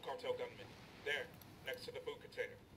cartel gunman. There, next to the food container.